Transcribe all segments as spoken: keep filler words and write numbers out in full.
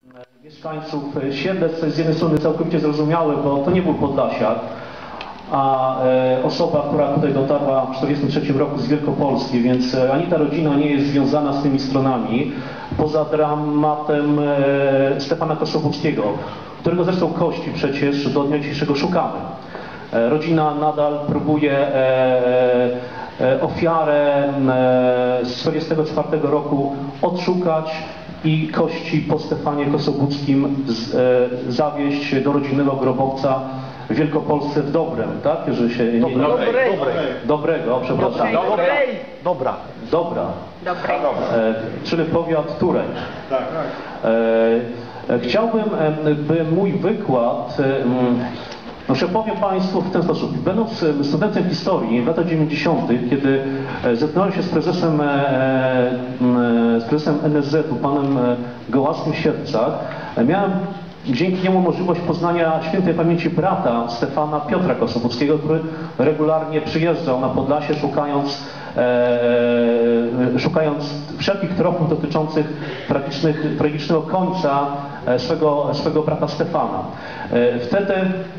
mieszkańców Siedlec, co jest z jednej strony całkowicie zrozumiałe, bo to nie był Podlasiak, a e, osoba, która tutaj dotarła w tysiąc dziewięćset czterdziestym trzecim roku z Wielkopolski, więc ani ta rodzina nie jest związana z tymi stronami, poza dramatem e, Stefana Kosobuckiego, którego zresztą kości przecież do dnia dzisiejszego szukamy. E, rodzina nadal próbuje e, e, ofiarę e, z tysiąc dziewięćset czterdziestego czwartego roku odszukać i kości po Stefanie Kosobuckim z, e, zawieźć do rodzinnego grobowca w Wielkopolsce w Dobrem, tak? Jeżeli się nie, nie, Dobrej. Dobrej. Dobrego, przepraszam. Dobrej. Dobra. Dobra. Dobrej. E, czyli powiat Turek. Tak. E, e, chciałbym, e, by mój wykład, e, no, powiem Państwu w ten sposób. Będąc studentem historii w latach dziewięćdziesiątych, kiedy zetknąłem się z prezesem, z prezesem N S Z-u, panem Gołaskim w Sierpcach, miałem dzięki niemu możliwość poznania świętej pamięci brata Stefana, Piotra Kosobuckiego, który regularnie przyjeżdżał na Podlasie, szukając, e, szukając wszelkich tropów dotyczących tragicznych, tragicznego końca swego, swego brata Stefana. E, wtedy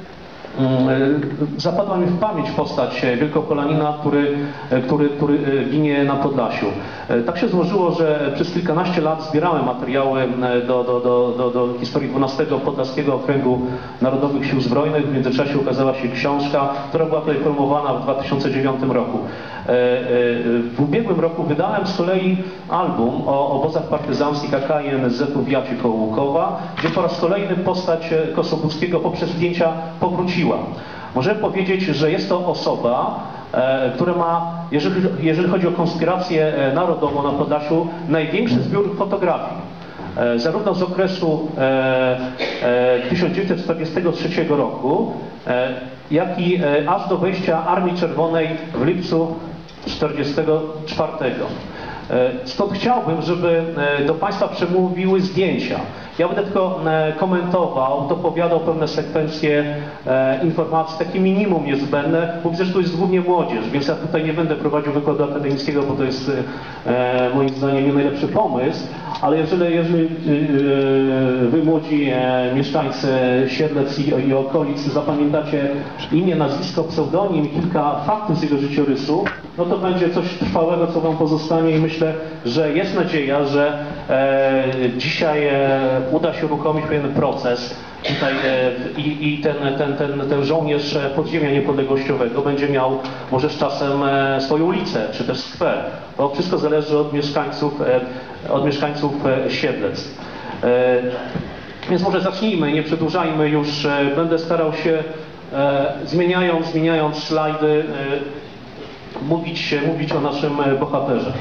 zapadła mi w pamięć postać Wielkopolanina, który, który, który ginie na Podlasiu. Tak się złożyło, że przez kilkanaście lat zbierałem materiały do, do, do, do, do historii dwunastego Podlaskiego Okręgu Narodowych Sił Zbrojnych. W międzyczasie ukazała się książka, która była tutaj promowana w dwa tysiące dziewiątym roku. W ubiegłym roku wydałem z kolei album o obozach partyzanckich A K i N S Z-u w Jacie koło Łukowa, gdzie po raz kolejny postać Kosobuckiego poprzez zdjęcia powróciła. Możemy powiedzieć, że jest to osoba, e, która ma, jeżeli, jeżeli chodzi o konspirację narodową na Podlasiu, największy zbiór fotografii. E, zarówno z okresu e, e, tysiąc dziewięćset czterdziestego trzeciego roku, e, jak i e, aż do wejścia Armii Czerwonej w lipcu tysiąc dziewięćset czterdziestego czwartego. Stąd chciałbym, żeby do Państwa przemówiły zdjęcia. Ja będę tylko komentował, dopowiadał pewne sekwencje informacji, takie minimum niezbędne, bo widzę, że to jest głównie młodzież, więc ja tutaj nie będę prowadził wykładu akademickiego, bo to jest moim zdaniem nie najlepszy pomysł, ale jeżeli, jeżeli Wy młodzi mieszkańcy Siedlec i, i okolic zapamiętacie imię, nazwisko, pseudonim i kilka faktów z jego życiorysu, no to będzie coś trwałego, co Wam pozostanie i myślę, że jest nadzieja, że e, dzisiaj e, uda się uruchomić pewien proces tutaj e, i, i ten, ten, ten, ten żołnierz podziemia niepodległościowego będzie miał może z czasem e, swoją ulicę, czy też skwer. To wszystko zależy od mieszkańców, e, od mieszkańców e, Siedlec. E, więc może zacznijmy, nie przedłużajmy już, e, będę starał się e, zmieniając, zmieniając slajdy, e, Mówić, mówić o naszym bohaterze.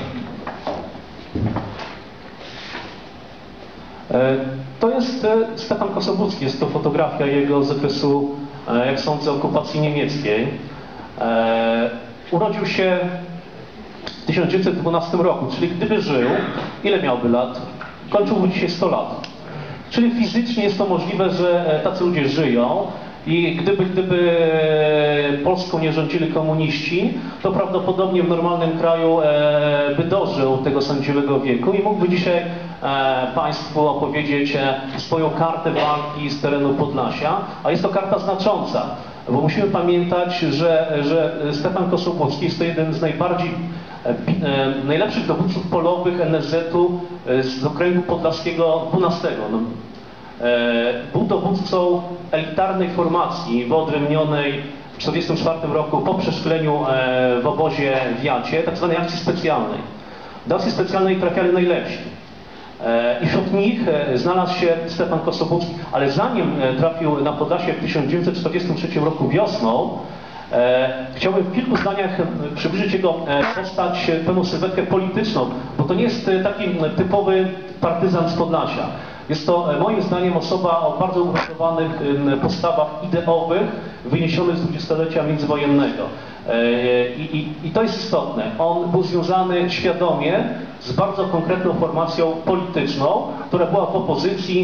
To jest Stefan Kosobucki, jest to fotografia jego z okresu, jak sądzę, okupacji niemieckiej. Urodził się w tysiąc dziewięćset dwunastym roku, czyli gdyby żył, ile miałby lat? Kończyłby dzisiaj sto lat. Czyli fizycznie jest to możliwe, że tacy ludzie żyją. I gdyby, gdyby Polską nie rządzili komuniści, to prawdopodobnie w normalnym kraju e, by dożył tego sędziwego wieku i mógłby dzisiaj e, Państwu opowiedzieć e, swoją kartę walki z terenu Podlasia, a jest to karta znacząca, bo musimy pamiętać, że, że Stefan Kosobucki jest to jeden z najbardziej e, e, najlepszych dowódców polowych N S Z-u e, z okręgu podlaskiego dwunastego. No, był dowódcą elitarnej formacji wyodrębnionej w tysiąc dziewięćset czterdziestym czwartym roku po przeszkoleniu w obozie w Jacie, tak zwanej akcji specjalnej. Do akcji specjalnej trafiali najlepsi. I wśród nich znalazł się Stefan Kosobucki, ale zanim trafił na Podlasie w tysiąc dziewięćset czterdziestym trzecim roku wiosną, chciałbym w kilku zdaniach przybliżyć jego postać, pewną sylwetkę polityczną, bo to nie jest taki typowy partyzant z Podlasia. Jest to moim zdaniem osoba o bardzo uwarunkowanych postawach ideowych wyniesionych z dwudziestolecia międzywojennego. I, i, I to jest istotne. On był związany świadomie z bardzo konkretną formacją polityczną, która była w opozycji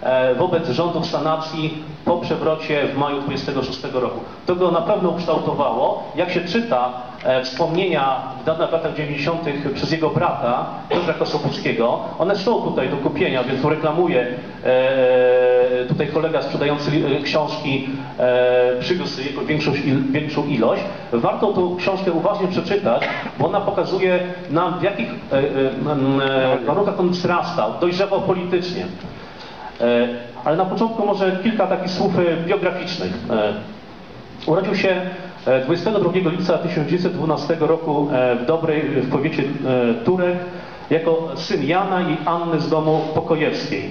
wobec rządów sanacji po przewrocie w maju dwudziestego szóstego roku. To go naprawdę ukształtowało. Jak się czyta wspomnienia wydane w latach dziewięćdziesiątych przez jego brata, Piotra Kossobuckiego, one są tutaj do kupienia, więc reklamuje tutaj kolega sprzedający książki, przywiózł jego większą, większą ilość. Warto tą książkę uważnie przeczytać, bo ona pokazuje nam, w jakich warunkach on wzrastał, dojrzewał politycznie. Ale na początku może kilka takich słów biograficznych. Urodził się dwudziestego drugiego lipca tysiąc dziewięćset dwunastego roku w Dobrej, w powiecie Turek, jako syn Jana i Anny z domu Pokojewskiej.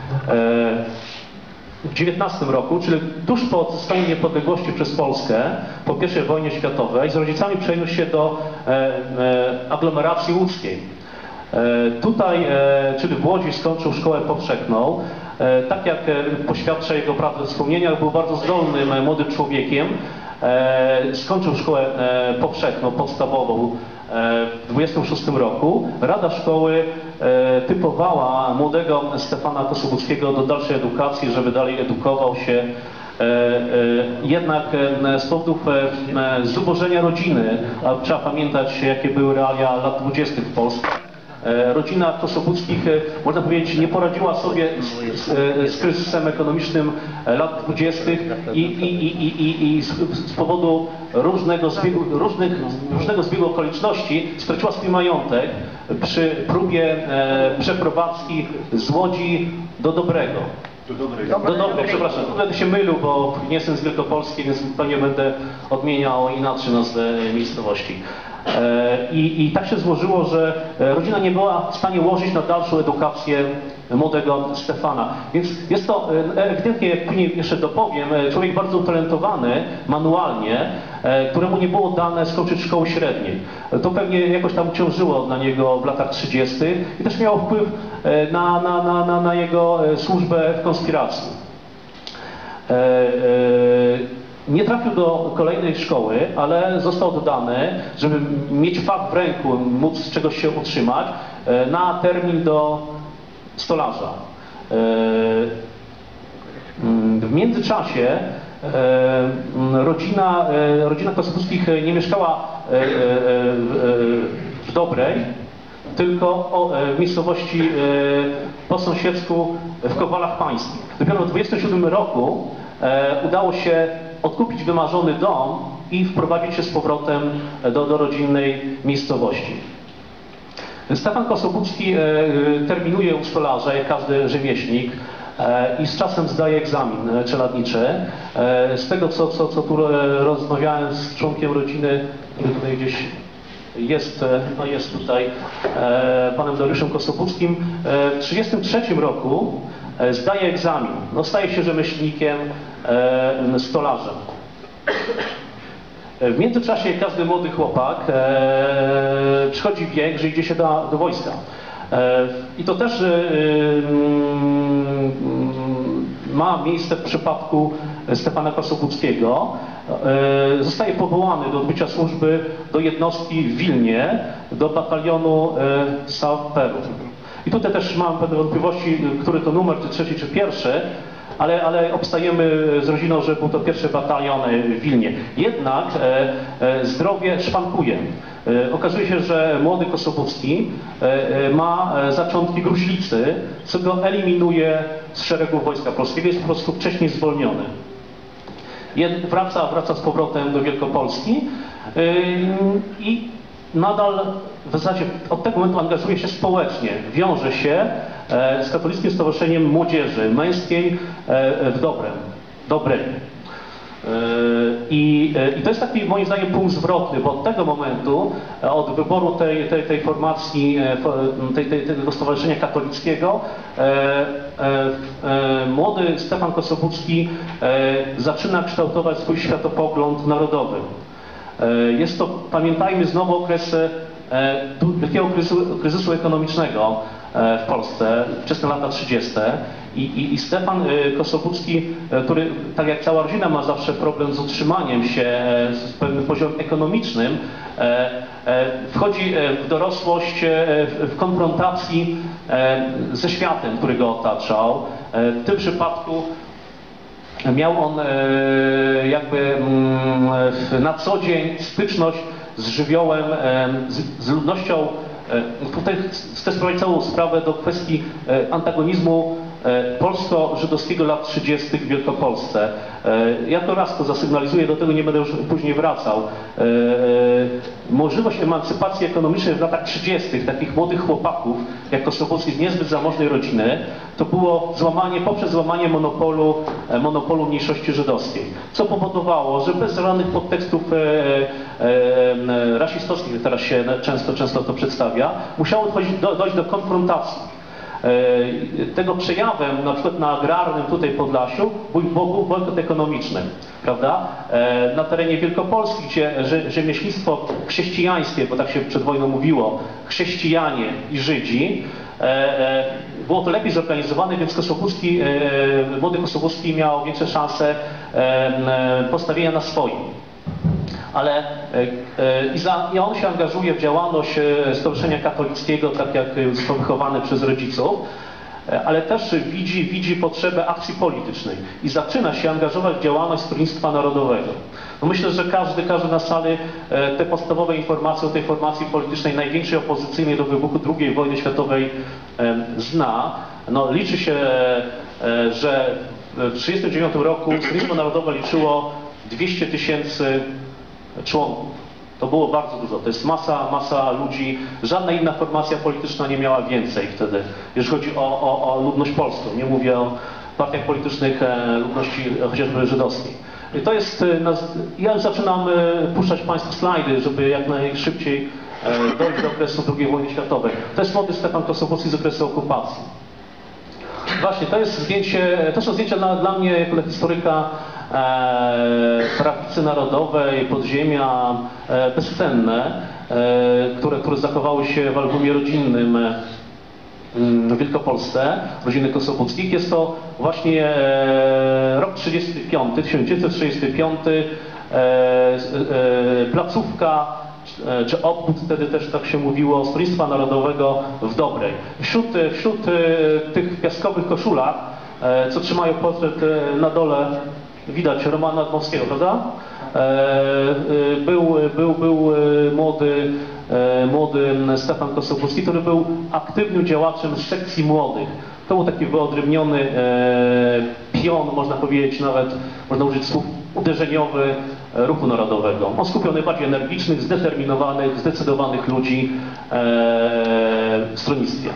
W dziewiętnastym roku, czyli tuż po odzyskaniu niepodległości przez Polskę po pierwszej wojnie światowej, z rodzicami przeniósł się do aglomeracji łódzkiej. Tutaj, czyli w Łodzi, skończył szkołę powszechną. Tak jak poświadcza jego prawdę wspomnienia, był bardzo zdolnym młodym człowiekiem. Skończył szkołę powszechną, podstawową w dwudziestym szóstym roku. Rada szkoły typowała młodego Stefana Kossobuckiego do dalszej edukacji, żeby dalej edukował się. Jednak z powodów zubożenia rodziny, a trzeba pamiętać, jakie były realia lat dwudziestych w Polsce, rodzina Kossobuckich, można powiedzieć, nie poradziła sobie z, z, z kryzysem ekonomicznym lat dwudziestych i, i, i, i, i z, z powodu różnego zbiegu, różnych, różnego zbiegu okoliczności straciła swój majątek przy próbie e, przeprowadzki z Łodzi do Dobrego. Do Dobrego, do Dobrego, przepraszam, będę się mylił, bo nie jestem z Wielkopolski, więc pewnie będę odmieniał inaczej nazwę miejscowości. I, I tak się złożyło, że rodzina nie była w stanie łożyć na dalszą edukację młodego Stefana. Więc jest to ewidentnie, jak później jeszcze dopowiem, człowiek bardzo utalentowany manualnie, któremu nie było dane skończyć szkoły średniej. To pewnie jakoś tam ciążyło dla niego w latach trzydziestych i też miało wpływ na, na, na, na, na jego służbę w konspiracji. Nie trafił do kolejnej szkoły, ale został dodany, żeby mieć fach w ręku, móc z czegoś się utrzymać, na termin do stolarza. W międzyczasie rodzina, rodzina Kossobuckich nie mieszkała w Dobrej, tylko w miejscowości po sąsiedzku w Kowalach Pańskich. Dopiero w dwudziestym siódmym roku udało się odkupić wymarzony dom i wprowadzić się z powrotem do, do rodzinnej miejscowości. Stefan Kossobucki terminuje u stolarza, jak każdy rzemieślnik, i z czasem zdaje egzamin czeladniczy. Z tego, co, co, co tu rozmawiałem z członkiem rodziny, który tutaj gdzieś jest, no jest tutaj, panem Dariuszem Kossobuckim, w tysiąc dziewięćset trzydziestym trzecim roku zdaje egzamin. No, staje się rzemieślnikiem, stolarzem. W międzyczasie każdy młody chłopak e, przychodzi wiek, że idzie się do, do wojska. E, I to też e, ma miejsce w przypadku Stefana Kossobuckiego. E, zostaje powołany do odbycia służby do jednostki w Wilnie, do batalionu e, Saperu. I tutaj też mam pewne wątpliwości, który to numer, czy trzeci, czy pierwszy. Ale, ale obstajemy z rodziną, że był to pierwszy batalion w Wilnie. Jednak e, e, zdrowie szwankuje. E, okazuje się, że młody Kossobucki e, ma zaczątki gruźlicy, co go eliminuje z szeregów Wojska Polskiego. Jest po prostu wcześniej zwolniony. Jed, wraca, wraca z powrotem do Wielkopolski e, i nadal w zasadzie od tego momentu angażuje się społecznie. Wiąże się z Katolickim Stowarzyszeniem Młodzieży Męskiej w Dobrem, Dobrej. I, I to jest taki, moim zdaniem, punkt zwrotny, bo od tego momentu, od wyboru tej, tej, tej formacji, tej, tej, tego stowarzyszenia katolickiego, młody Stefan Kossobucki zaczyna kształtować swój światopogląd narodowy. Jest to, pamiętajmy, znowu okres wielkiego kryzysu, kryzysu ekonomicznego w Polsce, wczesne lata trzydzieste. I, i, i Stefan Kossobutski, który tak jak cała rodzina ma zawsze problem z utrzymaniem się z pewnym poziomem ekonomicznym, wchodzi w dorosłość w konfrontacji ze światem, który go otaczał. W tym przypadku miał on jakby na co dzień styczność z żywiołem, z, z ludnością. Tutaj chcę sprowadzić całą sprawę do kwestii antagonizmu polsko-żydowskiego lat trzydziestych w Wielkopolsce. Ja to raz to zasygnalizuję, do tego nie będę już później wracał. Możliwość emancypacji ekonomicznej w latach trzydziestych takich młodych chłopaków, jak Kossobutski z niezbyt zamożnej rodziny, to było złamanie, poprzez złamanie monopolu, monopolu mniejszości żydowskiej. Co powodowało, że bez żadnych podtekstów rasistowskich, teraz się często, często to przedstawia, musiało dojść do, dojść do konfrontacji. Tego przejawem, na przykład na agrarnym tutaj Podlasiu, był bojkot ekonomiczny, prawda? Na terenie Wielkopolski, gdzie rzemieślnictwo chrześcijańskie, bo tak się przed wojną mówiło, chrześcijanie i Żydzi, było to lepiej zorganizowane, więc Kossobutski, młody Kossobutski miał większe szanse postawienia na swoim. Ale i, za, i on się angażuje w działalność Stowarzyszenia Katolickiego, tak jak został wychowany przez rodziców, ale też widzi, widzi potrzebę akcji politycznej i zaczyna się angażować w działalność Stronnictwa Narodowego. No myślę, że każdy, każdy na sali te podstawowe informacje o tej formacji politycznej największej opozycyjnej do wybuchu drugiej wojny światowej zna. No, liczy się, że w tysiąc dziewięćset trzydziestym dziewiątym roku Stronnictwo Narodowe liczyło dwieście tysięcy członków. To było bardzo dużo. To jest masa, masa ludzi. Żadna inna formacja polityczna nie miała więcej wtedy, jeżeli chodzi o, o, o ludność polską. Nie mówię o partiach politycznych ludności chociażby żydowskiej. I to jest, ja zaczynam puszczać Państwu slajdy, żeby jak najszybciej dojść do okresu drugiej wojny światowej. To jest młody Stefan Kossobutski z okresu okupacji. Właśnie, to jest zdjęcie, to są zdjęcia dla, dla mnie, jako dla historyka e, prawicy narodowej, podziemia, e, bezcenne, e, które, które zachowały się w albumie rodzinnym e, w Wielkopolsce, rodziny Kossobuckich. Jest to właśnie e, rok trzydziesty piąty, tysiąc dziewięćset trzydziesty piąty, e, e, placówka, czy obwód, wtedy też tak się mówiło, Stronnictwa Narodowego w Dobrej. Wśród, wśród tych piaskowych koszulach, co trzymają portret na dole, widać Romana Dmowskiego, prawda? Był, był, był młody, młody Stefan Kossobutski, który był aktywnym działaczem z sekcji młodych. To był taki wyodrębniony pion, można powiedzieć nawet, można użyć słów, uderzeniowy ruchu narodowego. On skupiał najbardziej energicznych, zdeterminowanych, zdecydowanych ludzi e, w stronnictwie.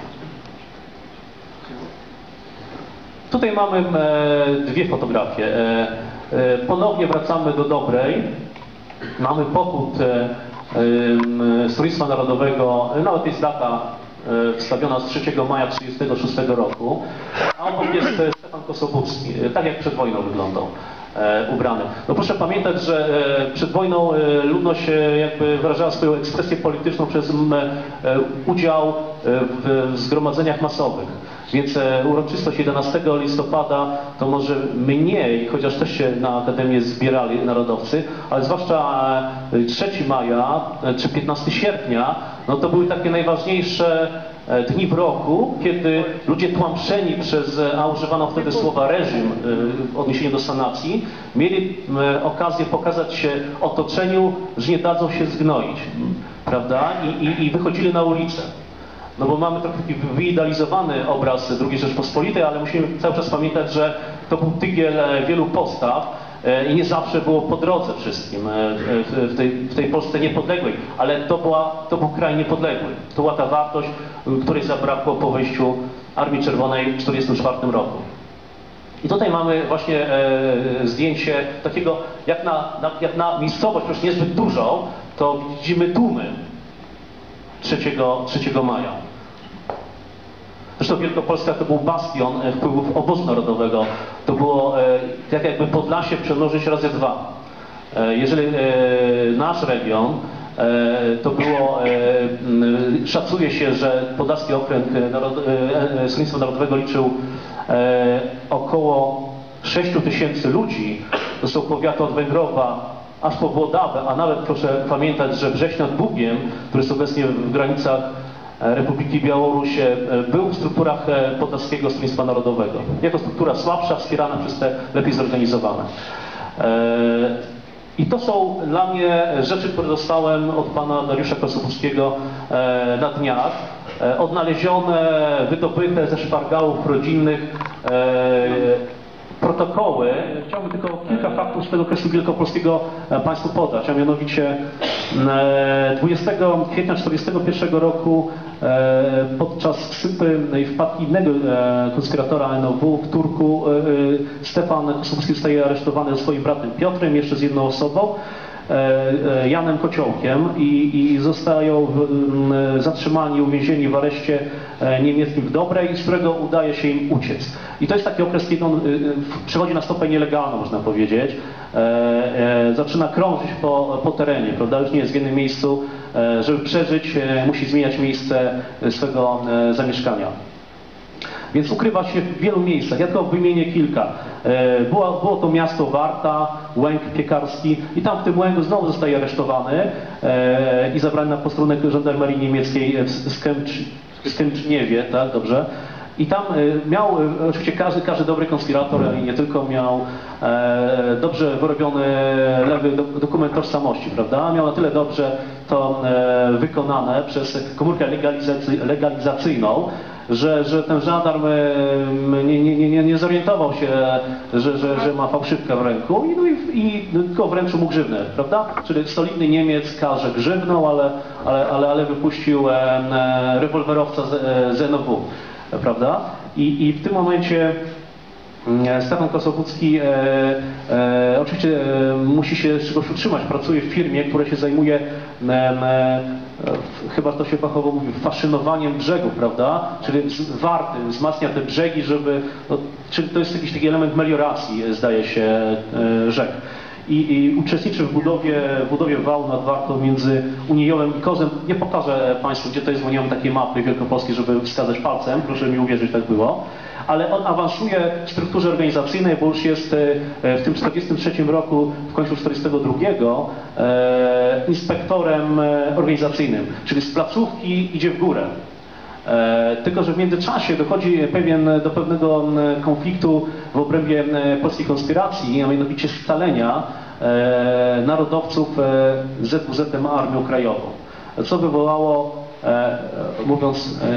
Tutaj mamy e, dwie fotografie. E, e, ponownie wracamy do Dobrej. Mamy pochód e, e, Stronnictwa Narodowego, nawet jest data e, wstawiona z trzeciego maja tysiąc dziewięćset trzydziestego szóstego roku, a obok jest Stefan Kossobutski, tak jak przed wojną wyglądał. Ubrany. No proszę pamiętać, że przed wojną ludność jakby wyrażała swoją ekspresję polityczną przez udział w zgromadzeniach masowych. Więc uroczystość jedenastego listopada to może mniej, chociaż też się na Akademię zbierali narodowcy, ale zwłaszcza trzeciego maja czy piętnastego sierpnia, no to były takie najważniejsze dni w roku, kiedy ludzie tłamszeni przez, a używano wtedy słowa reżim w odniesieniu do sanacji, mieli okazję pokazać się otoczeniu, że nie dadzą się zgnoić, prawda? I, i, i wychodzili na ulicę. No bo mamy trochę taki wyidealizowany obraz drugiej Rzeczpospolitej, ale musimy cały czas pamiętać, że to był tygiel wielu postaw i nie zawsze było po drodze wszystkim w tej, w tej Polsce niepodległej, ale to, była, to był kraj niepodległy. To była ta wartość, której zabrakło po wejściu Armii Czerwonej w tysiąc dziewięćset czterdziestym czwartym roku. I tutaj mamy właśnie e, zdjęcie takiego, jak na, na, jak na miejscowość, już niezbyt dużą, to widzimy tłumy trzeciego maja. Zresztą Wielkopolska to był bastion wpływów obozu narodowego. To było e, tak jakby Podlasie przemnożyć razy dwa. E, jeżeli e, nasz region To było, szacuje się, że Podlaski Okręg Stronnictwa Narodowego liczył około sześciu tysięcy ludzi. To są powiaty od Węgrowa aż po Włodawę, a nawet proszę pamiętać, że Brześć nad Bugiem, który jest obecnie w granicach Republiki Białoruś, był w strukturach Podlaskiego Stronnictwa Narodowego. Jako struktura słabsza, wspierana przez te lepiej zorganizowane. I to są dla mnie rzeczy, które dostałem od pana Dariusza Kossobutskiego na dniach. Odnalezione, wydobyte ze szpargałów rodzinnych protokoły. Chciałbym tylko kilka faktów z tego okresu wielkopolskiego państwu podać, a mianowicie dwudziestego kwietnia tysiąc dziewięćset czterdziestego pierwszego roku podczas sypy i wpadki innego konspiratora N O W w Turku Stefan Kossobutski zostaje aresztowany ze swoim bratem Piotrem, jeszcze z jedną osobą, Janem Kociołkiem, i, i zostają zatrzymani, uwięzieni w areszcie niemieckim w Dobrej, z którego udaje się im uciec. I to jest taki okres, kiedy on przechodzi na stopę nielegalną, można powiedzieć. Zaczyna krążyć po, po terenie, prawda? Już nie jest w jednym miejscu. Żeby przeżyć, musi zmieniać miejsce swego zamieszkania. Więc ukrywa się w wielu miejscach. Ja tylko wymienię kilka. Było, było to miasto Warta, Łęk Piekarski, i tam w tym Łęku znowu zostaje aresztowany i zabrany na posterunek żandarmerii niemieckiej w Skęczniewie, tak, dobrze. I tam miał, oczywiście każdy, każdy dobry konspirator i nie tylko, miał e, dobrze wyrobiony lewy dokument tożsamości, prawda? Miał na tyle dobrze to e, wykonane przez komórkę legalizacy, legalizacyjną, że, że ten żandarm e, nie, nie, nie, nie zorientował się, że, że, że ma fałszywkę w ręku i, no i, i tylko wręczył mu grzywnę, prawda? Czyli solidny Niemiec karze grzywną, ale, ale, ale, ale wypuścił e, rewolwerowca z, z N O W. Prawda? I, I w tym momencie Stefan Kossobucki e, e, oczywiście e, musi się z czegoś utrzymać. Pracuje w firmie, która się zajmuje, e, e, chyba to się fachowo mówi, faszynowaniem brzegów, prawda? Czyli z, warty, wzmacnia te brzegi, żeby, no, czyli to jest jakiś taki element melioracji, zdaje się, e, rzek. I, i uczestniczy w budowie, w budowie wału nad Wartą między Unijowem i Kozem. Nie pokażę Państwu, gdzie to jest, bo nie mam takiej mapy wielkopolskiej, żeby wskazać palcem. Proszę mi uwierzyć, tak było. Ale on awansuje w strukturze organizacyjnej, bo już jest w tym czterdziestym trzecim roku, w końcu czterdziestego drugiego, e, inspektorem organizacyjnym, czyli z placówki idzie w górę. E, tylko że w międzyczasie dochodzi pewien, do pewnego konfliktu w obrębie polskiej konspiracji, a mianowicie scalenia e, narodowców e, Z W Z-em Armią Krajową, co wywołało, e, mówiąc e,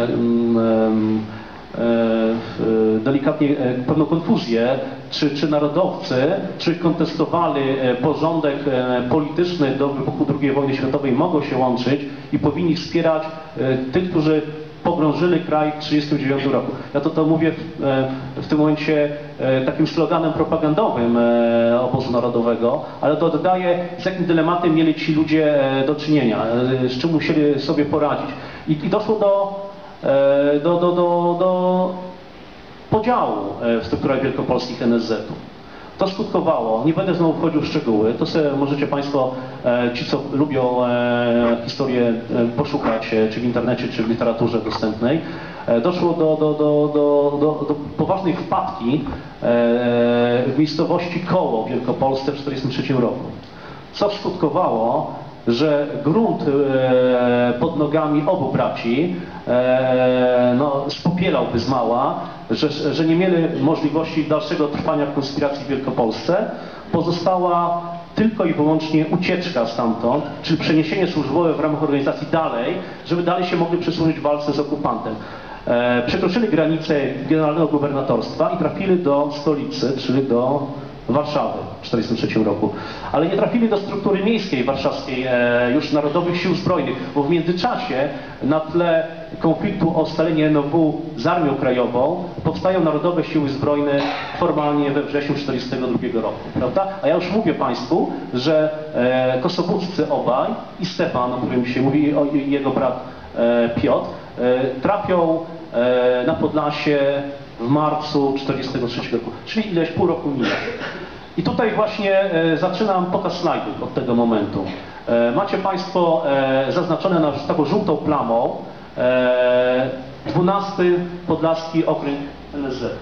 e, e, delikatnie, e, pewną konfuzję, czy, czy narodowcy, czy kontestowali porządek e, polityczny do wybuchu drugiej wojny światowej, mogą się łączyć i powinni wspierać e, tych, którzy pogrążyli kraj w tysiąc dziewięćset trzydziestym dziewiątym roku. Ja to, to mówię w, w tym momencie takim sloganem propagandowym obozu narodowego, ale to oddaje, z jakim dylematem mieli ci ludzie do czynienia, z czym musieli sobie poradzić. I, i doszło do, do, do, do, do podziału w strukturach wielkopolskich N S Z-u. To skutkowało, nie będę znowu wchodził w szczegóły, to sobie możecie Państwo, e, ci co lubią e, historię, e, poszukać, e, czy w internecie, czy w literaturze dostępnej. E, doszło do, do, do, do, do, do poważnej wpadki e, w miejscowości Koło w Wielkopolsce w tysiąc dziewięćset czterdziestym trzecim roku. Co skutkowało, że grunt e, pod nogami obu braci e, no, spopielałby z mała, że, że nie mieli możliwości dalszego trwania w konspiracji w Wielkopolsce. Pozostała tylko i wyłącznie ucieczka stamtąd, czyli przeniesienie służbowe w ramach organizacji dalej, żeby dalej się mogli przysłużyć w walce z okupantem. E, przekroczyli granicę generalnego gubernatorstwa i trafili do stolicy, czyli do Warszawy w tysiąc dziewięćset czterdziestym trzecim roku. Ale nie trafili do struktury miejskiej warszawskiej, e, już Narodowych Sił Zbrojnych, bo w międzyczasie na tle konfliktu o scalenie N O W z Armią Krajową powstają Narodowe Siły Zbrojne formalnie we wrześniu tysiąc dziewięćset czterdziestego drugiego roku, prawda? A ja już mówię Państwu, że e, Kossobuccy obaj i Stefan, o którym się mówi, o, i jego brat e, Piotr, e, trafią e, na Podlasie w marcu tysiąc dziewięćset czterdziestego trzeciego roku, czyli ileś pół roku mija. I tutaj właśnie e, zaczynam pokaz slajdów od tego momentu. E, macie Państwo e, zaznaczone na taką żółtą plamą e, dwunasty Podlaski Okręg N S Z.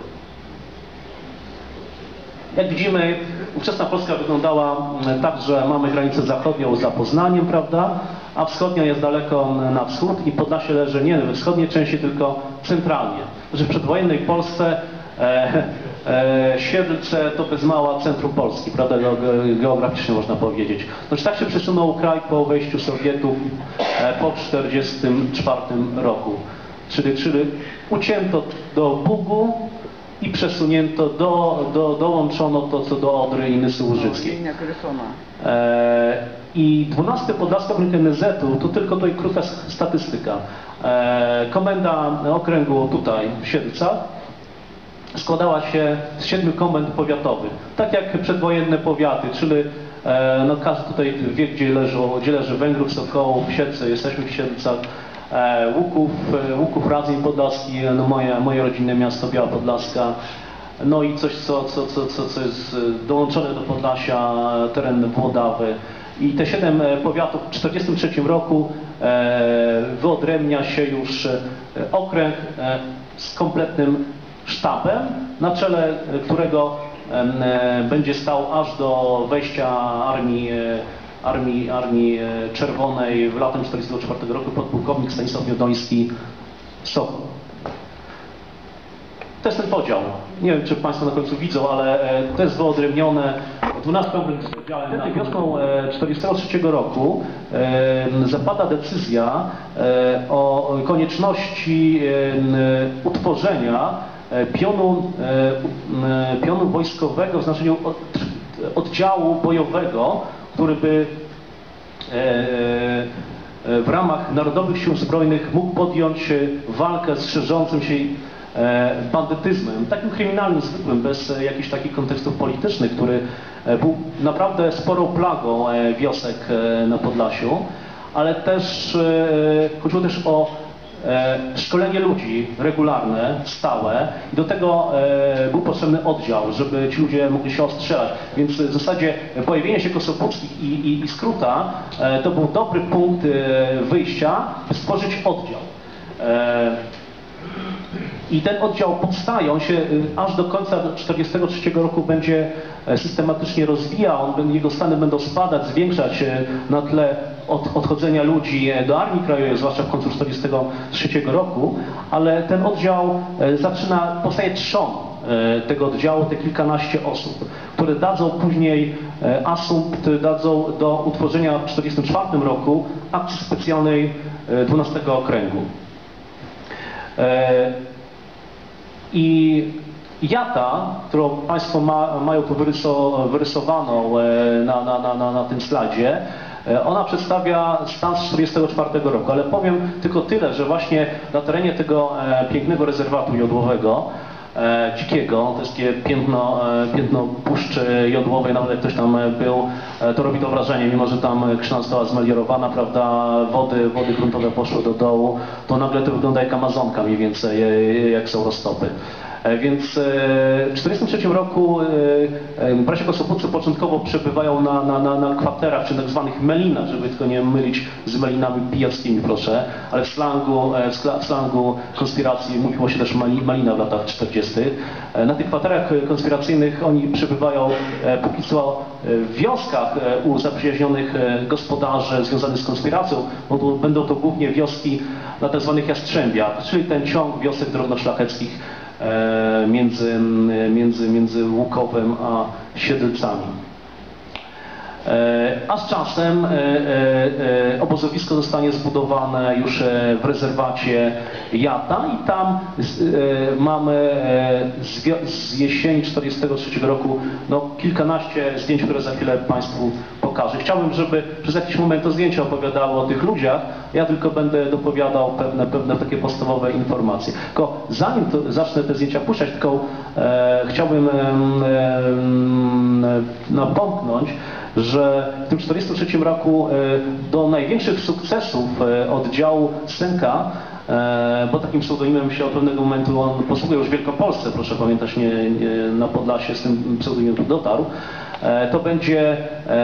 Jak widzimy, ówczesna Polska wyglądała tak, że mamy granicę zachodnią za Poznaniem, prawda? A wschodnia jest daleko na wschód i Podlasie leży nie we wschodniej części, tylko centralnie. Że w przedwojennej Polsce e, e, Siedlce to bez mała centrum Polski, prawda? Geograficznie można powiedzieć. Znaczy tak się przesunął kraj po wejściu Sowietów e, po tysiąc dziewięćset czterdziestym czwartym roku. Czyli, czyli ucięto do Bugu i przesunięto, do, do, dołączono to co do Odry i Nysy Łużyckiej. E, I dwunasty Podlaski Okręg N S Z-u to tylko tutaj krótka statystyka. E, komenda okręgu tutaj w Siedlcach składała się z siedmiu komend powiatowych. Tak jak przedwojenne powiaty, czyli e, no każdy tutaj wie, gdzie, leżą, gdzie leży Węgrów, Sokołów, Siedlce, jesteśmy w Siedlcach. E, Łuków, e, Łuków, Radzyń Podlaski, no moje, moje rodzinne miasto Biała Podlaska, no i coś, co, co, co, co, co jest dołączone do Podlasia, teren Włodawy. I te siedem powiatów w tysiąc dziewięćset czterdziestym trzecim roku e, wyodrębnia się już okręg e, z kompletnym sztabem, na czele którego e, będzie stał aż do wejścia armii e, Armii, Armii Czerwonej w latem tysiąc dziewięćset czterdziestego czwartego roku podpułkownik Stanisław Miodoński Sokół. To jest ten podział. Nie wiem, czy Państwo na końcu widzą, ale to jest wyodrębnione dwunastym działem. Na wiosną tysiąc dziewięćset czterdziestego trzeciego roku zapada decyzja o konieczności utworzenia pionu, pionu wojskowego w znaczeniu oddziału bojowego, który by w ramach Narodowych Sił Zbrojnych mógł podjąć walkę z szerzącym się bandytyzmem, takim kryminalnym, zwykłym, bez jakichś takich kontekstów politycznych, który był naprawdę sporą plagą wiosek na Podlasiu, ale też chodziło też o szkolenie ludzi regularne, stałe i do tego był potrzebny oddział, żeby ci ludzie mogli się ostrzelać. Więc w zasadzie pojawienie się Kossobuckich i, i, i Skróta to był dobry punkt wyjścia, by stworzyć oddział. I ten oddział powstaje, on się aż do końca tysiąc dziewięćset czterdziestego trzeciego roku będzie systematycznie rozwijał, on, jego stany będą spadać, zwiększać na tle od, odchodzenia ludzi do Armii Krajowej, zwłaszcza w końcu tysiąc dziewięćset czterdziestego trzeciego roku, ale ten oddział zaczyna, powstaje trzon tego oddziału, te kilkanaście osób, które dadzą później asumpt, dadzą do utworzenia w tysiąc dziewięćset czterdziestym czwartym roku akcji specjalnej dwunastego Okręgu. I jata, którą Państwo ma, mają tu wyryso, wyrysowaną na, na, na, na, na tym slajdzie, ona przedstawia stan z tysiąc dziewięćset czterdziestego czwartego roku, ale powiem tylko tyle, że właśnie na terenie tego pięknego rezerwatu jodłowego, e, dzikiego, to jest takie piętno, e, piętno puszczy jodłowej, nawet jak ktoś tam był, e, to robi to wrażenie, mimo że tam Krzna została zmeliorowana, prawda, wody, wody gruntowe poszły do dołu, to nagle to wygląda jak Amazonka mniej więcej, e, jak są roztopy. Więc w tysiąc dziewięćset czterdziestym trzecim roku bracia Kossobucy początkowo przebywają na, na, na, na kwaterach, czy tak zwanych melinach, żeby tylko nie mylić z melinami pijackimi, proszę, ale w slangu, w slangu konspiracji mówiło się też malina w latach czterdziestych. Na tych kwaterach konspiracyjnych oni przebywają póki co w wioskach u zaprzyjaźnionych gospodarzy związanych z konspiracją, bo to będą to głównie wioski na tak zwanych jastrzębiach, czyli ten ciąg wiosek drobnoszlacheckich między, między, między Łukowem a Siedlcami. A z czasem obozowisko zostanie zbudowane już w rezerwacie Jata i tam mamy z jesieni tysiąc dziewięćset czterdziestego trzeciego roku no, kilkanaście zdjęć, które za chwilę Państwu pokażę. Chciałbym, żeby przez jakiś moment to zdjęcie opowiadało o tych ludziach, ja tylko będę dopowiadał pewne, pewne takie podstawowe informacje. Tylko zanim to, zacznę te zdjęcia puszczać, tylko e, chciałbym e, e, napomknąć, że w tym tysiąc dziewięćset czterdziestym trzecim roku do największych sukcesów oddziału Sęka, bo takim pseudonimem się od pewnego momentu on posługuje już w Wielkopolsce, proszę pamiętać, nie, nie na Podlasie z tym pseudonimem dotarł, to będzie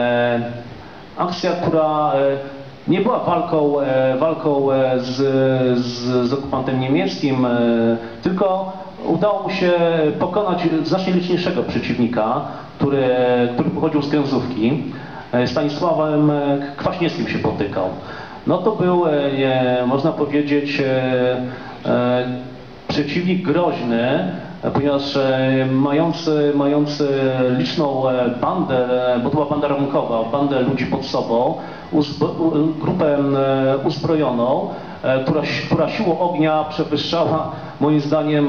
akcja, która nie była walką, walką z, z, z okupantem niemieckim, tylko udało mu się pokonać znacznie liczniejszego przeciwnika, który, który pochodził z Gręzówki. Stanisławem Kwaśniewskim się potykał. No to był, można powiedzieć, przeciwnik groźny, ponieważ mający, mający liczną bandę, bo to była banda rabunkowa, bandę ludzi pod sobą, grupę uzbrojoną, która, która siłą ognia przewyższała moim zdaniem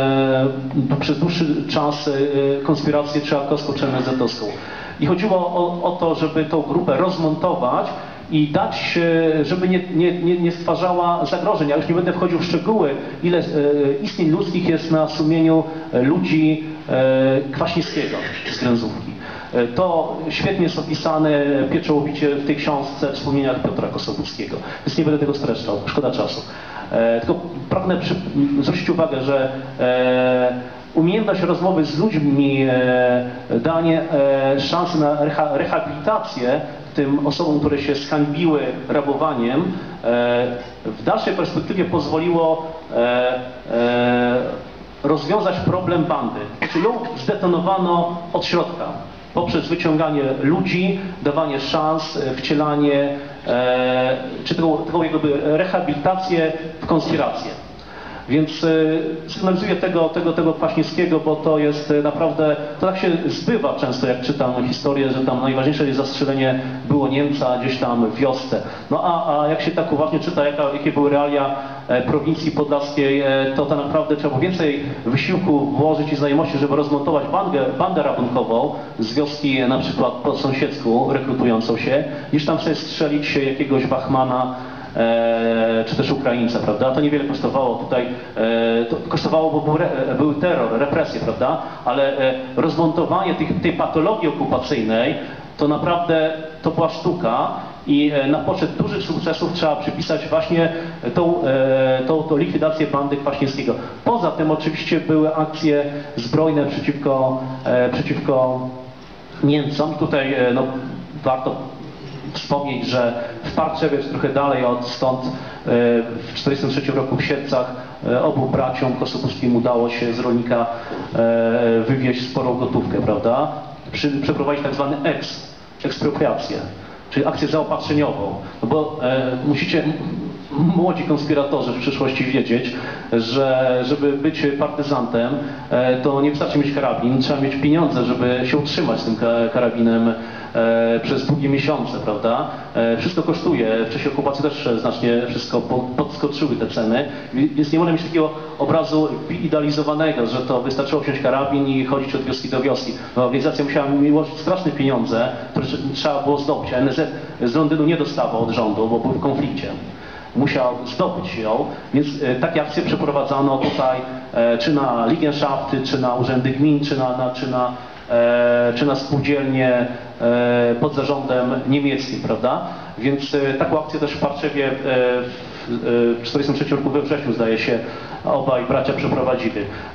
przez dłuższy czas konspirację czarnkowską czy en zet owską. I chodziło o, o to, żeby tą grupę rozmontować i dać, żeby nie, nie, nie, nie stwarzała zagrożeń. Ja już nie będę wchodził w szczegóły, ile e, istnień ludzkich jest na sumieniu ludzi e, Kwaśniewskiego z Gręzówki. E, to świetnie jest opisane pieczołowicie w tej książce Wspomnieniach Piotra Kosobutskiego. Więc nie będę tego streszczał, szkoda czasu. E, tylko pragnę przy, zwrócić uwagę, że e, umiejętność rozmowy z ludźmi, e, danie e, szansy na reha, rehabilitację tym osobom, które się zhańbiły rabowaniem, e, w dalszej perspektywie pozwoliło e, e, rozwiązać problem bandy. Czyli ją zdetonowano od środka, poprzez wyciąganie ludzi, dawanie szans, wcielanie, e, czy tego, tego jakby rehabilitację w konspirację. Więc y, sygnalizuję tego, tego, tego Kwaśniewskiego, bo to jest y, naprawdę, to tak się zbywa często, jak czytam historię, że tam najważniejsze jest zastrzelenie było Niemca gdzieś tam w wiosce. No a, a jak się tak uważnie czyta, jaka, jakie były realia e, prowincji podlaskiej, e, to tak naprawdę trzeba było więcej wysiłku włożyć i znajomości, żeby rozmontować bandę, bandę rabunkową z wioski na przykład po sąsiedzku, rekrutującą się, niż tam sobie strzelić jakiegoś Wachmana, E, czy też Ukraińca, prawda? To niewiele kosztowało tutaj, e, to kosztowało, bo był, re, był terror, represje, prawda? Ale e, rozmontowanie tych, tej patologii okupacyjnej to naprawdę to była sztuka i e, na poczet dużych sukcesów trzeba przypisać właśnie tą, e, tą, tą likwidację bandy Kwaśniewskiego. Poza tym oczywiście były akcje zbrojne przeciwko, e, przeciwko Niemcom. Tutaj e, no, warto wspomnieć, że w Parczewie, trochę dalej od stąd, w tysiąc dziewięćset czterdziestym trzecim roku w Siedlcach obu braciom Kossobutkim udało się z rolnika wywieźć sporą gotówkę, prawda? Przy, przeprowadzić tak zwany eks, ekspropriację, czyli akcję zaopatrzeniową. No bo e, musicie, młodzi konspiratorzy w przyszłości wiedzieć, że żeby być partyzantem, e, to nie wystarczy mieć karabin, trzeba mieć pieniądze, żeby się utrzymać z tym karabinem E, przez długie miesiące, prawda? E, wszystko kosztuje, w czasie okupacji też znacznie wszystko po, podskoczyły te ceny, więc nie można mieć takiego obrazu idealizowanego, że to wystarczyło wziąć karabin i chodzić od wioski do wioski. No, organizacja musiała mieć straszne pieniądze, które trzeba było zdobyć, a en zet z Londynu nie dostawał od rządu, bo był w konflikcie. Musiał zdobyć ją, więc e, takie akcje przeprowadzano tutaj, e, czy na Liegenschafty, czy na urzędy gmin, czy na, na, czy na E, czy na spółdzielnie e, pod zarządem niemieckim, prawda? Więc e, taką akcję też w Parczewie e, w tysiąc dziewięćset czterdziestym trzecim roku we wrześniu, zdaje się, obaj bracia przeprowadzili.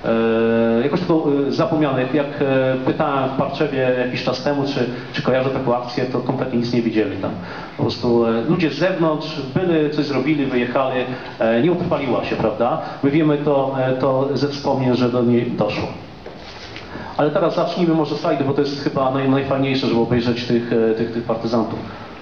E, jakoś tylko e, zapomnianych, jak e, pytałem w Parczewie jakiś czas temu, czy, czy kojarzę taką akcję, to kompletnie nic nie widzieli tam. Po prostu e, ludzie z zewnątrz byli, coś zrobili, wyjechali, e, nie utrwaliła się, prawda? My wiemy to, e, to ze wspomnień, że do niej doszło. Ale teraz zacznijmy może slajdy, bo to jest chyba naj, najfajniejsze, żeby obejrzeć tych, tych, tych partyzantów.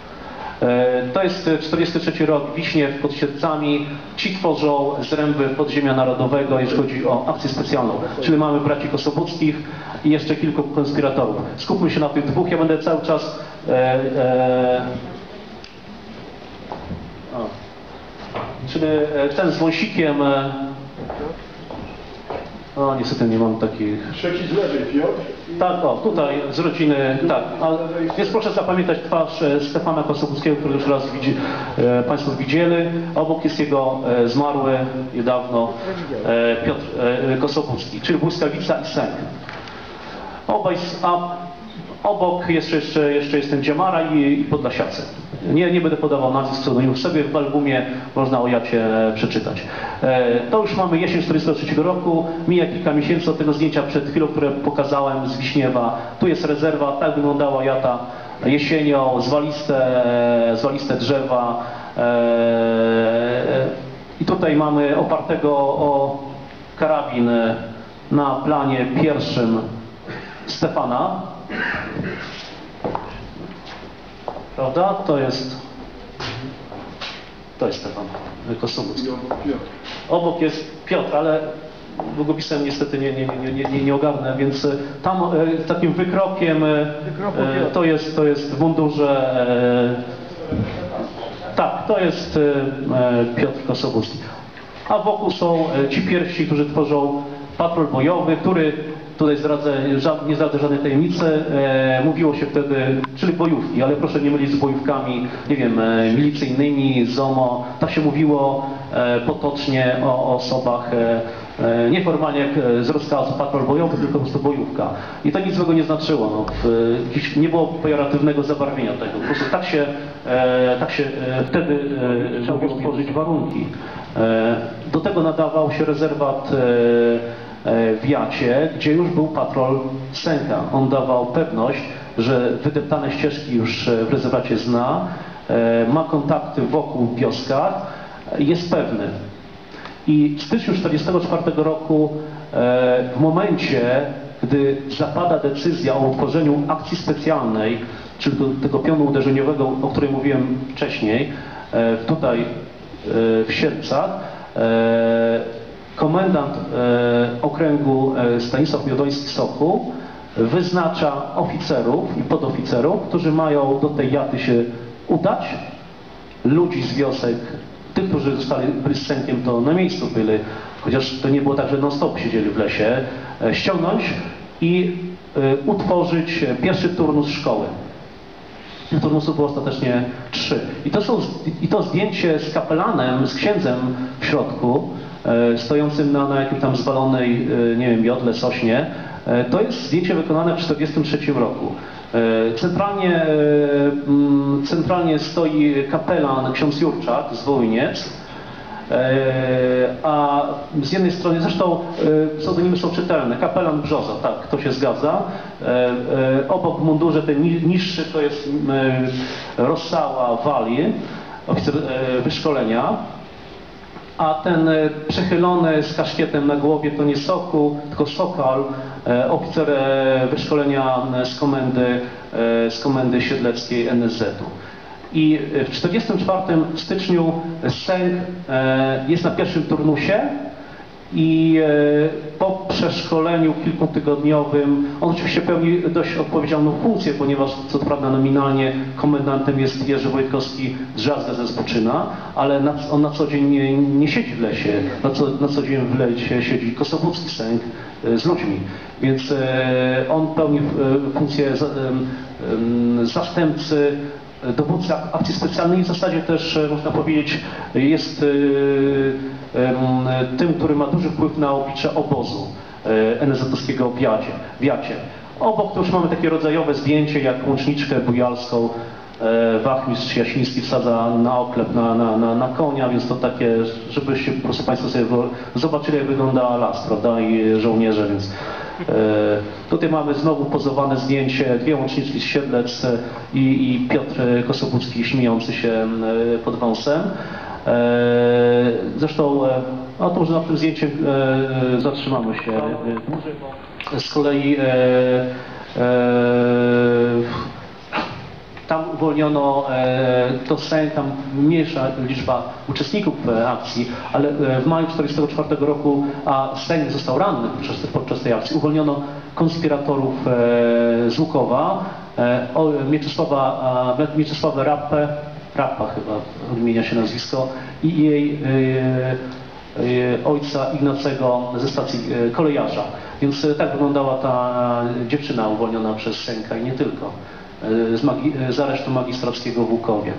To jest czterdziesty trzeci rok, Wiśniew pod Siedlcami. Ci tworzą zręby podziemia narodowego, jeśli chodzi o akcję specjalną. Czyli mamy braci Kossobuckich i jeszcze kilku konspiratorów. Skupmy się na tych dwóch, ja będę cały czas... E, e, o, czyli ten z wąsikiem... E, O, niestety nie mam takich... Trzeci z lewej, Piotr? Tak, o, tutaj z rodziny, tak. A, więc proszę zapamiętać twarz Stefana Kossobuckiego, który już raz widzi, e, Państwo widzieli. Obok jest jego e, zmarły niedawno e, Piotr e, Kossobucki, czyli Błyskawica i Sęk. Obaj, a obok jest jeszcze, jeszcze jest ten Dziamara i, i Podlasiacy. Nie, nie będę podawał nazwisk pseudonimów, sobie w albumie można o Jacie przeczytać. To już mamy jesień czterdziestego trzeciego roku, mija kilka miesięcy od tego zdjęcia przed chwilą, które pokazałem z Wiśniewa. Tu jest rezerwa, tak wyglądała Jata jesienią, zwaliste, zwaliste drzewa. I tutaj mamy opartego o karabin na planie pierwszym Stefana. Prawda? To jest to jest Stefan Kossobutski. Obok jest Piotr, ale długopisem niestety nie, nie, nie, nie, nie ogarnę, więc tam e, takim wykrokiem e, to jest to jest w mundurze e, tak, to jest e, Piotr Kossobutski. A wokół są e, ci pierwsi, którzy tworzą patrol bojowy, który tutaj zdradzę, nie zdradzę żadnej tajemnicy, e, mówiło się wtedy, czyli bojówki, ale proszę nie mylić z bojówkami, nie wiem, e, milicyjnymi, ZOMO, tak się mówiło e, potocznie o, o osobach, e, e, nieformalnie jak z rozkazu patrol bojowy, tylko po prostu bojówka. I to nic złego nie znaczyło, no, w, nie było pejoratywnego zabarwienia tego, po prostu tak się, e, tak się e, wtedy e, trzeba było tworzyć warunki. E, do tego nadawał się rezerwat e, w Jacie, gdzie już był patrol Sęka. On dawał pewność, że wydeptane ścieżki już w rezerwacie zna, ma kontakty wokół w wioskach, jest pewny. I w styczniu tysiąc dziewięćset czterdziestego czwartego roku, w momencie, gdy zapada decyzja o utworzeniu akcji specjalnej, czyli tego pionu uderzeniowego, o którym mówiłem wcześniej, tutaj w Sierpcach, komendant e, okręgu e, Stanisław Miodoński-Sokół wyznacza oficerów i podoficerów, którzy mają do tej Jaty się udać. Ludzi z wiosek, tych, którzy zostali, byli z Sękiem, to na miejscu byli, chociaż to nie było tak, że non-stop siedzieli w lesie, e, ściągnąć i e, utworzyć pierwszy turnus szkoły. Tych turnusów było ostatecznie trzy. I to, są, I to zdjęcie z kapelanem, z księdzem w środku, stojącym na, na jakimś tam zwalonej, nie wiem, jodle, sośnie. To jest zdjęcie wykonane w tysiąc dziewięćset czterdziestym trzecim roku. Centralnie, centralnie stoi kapelan ksiądz Jurczak z Wołyniec, a z jednej strony, zresztą pseudonimy są czytelne, kapelan Brzoza, tak, to się zgadza. Obok w mundurze ten niższy to jest Rossała Wali, oficer wyszkolenia. A ten przechylony z kaszkietem na głowie to nie Sokół, tylko Sokal, oficer wyszkolenia z komendy, z komendy siedleckiej N S Z-u. I w tysiąc dziewięćset czterdziestym czwartym styczniu Sęk jest na pierwszym turnusie i po przeszkoleniu kilkutygodniowym, on oczywiście pełni dość odpowiedzialną funkcję, ponieważ co prawda nominalnie komendantem jest Jerzy Wojtkowski-Drzazga ze Zboczyna, ale na, on na co dzień nie, nie siedzi w lesie, na co, na co dzień w lesie siedzi Kossobutski Sęk z ludźmi, więc on pełni funkcję za, zastępcy dowódcy akcji specjalnej i w zasadzie też, można powiedzieć, jest tym, który ma duży wpływ na oblicze obozu N S Z-owskiego w Jacie. w Jacie. Obok to już mamy takie rodzajowe zdjęcie, jak łączniczkę bujalską wachmistrz Jasiński wsadza na oklep na, na, na, na konia, więc to takie, żebyście po prostu Państwo sobie zobaczyli, jak wygląda las, prawda, i żołnierze, więc e, tutaj mamy znowu pozowane zdjęcie, dwie łączniczki z Siedlec i, i Piotr Kossobutski śmiejący się pod wąsem. E, zresztą, e, no to może na tym zdjęciu e, zatrzymamy się dłużej, bo z kolei e, e, tam uwolniono e, to Sęk, tam mniejsza liczba uczestników e, akcji, ale e, w maju tysiąc dziewięćset czterdziestego czwartego roku, a Sęk został ranny podczas, podczas tej akcji, uwolniono konspiratorów e, z Łukowa, e, o, Mieczysława, e, Mieczysławę Rappę, Rappa chyba odmienia się nazwisko, i jej e, e, ojca Ignacego ze stacji e, kolejarza. Więc e, tak wyglądała ta dziewczyna uwolniona przez Sęka i nie tylko. Z, magi z aresztu magistrackiego w Łukowie.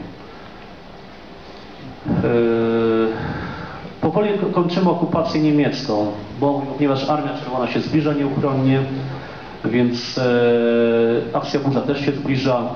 Yy, powoli kończymy okupację niemiecką, bo, ponieważ Armia Czerwona się zbliża nieuchronnie, więc yy, akcja burza też się zbliża.